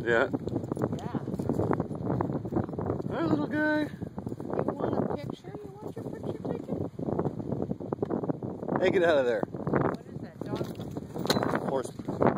Yeah. Yeah. Hi, little guy. You want a picture? You want your picture taken? Hey, get out of there. What is that, dog? Horse.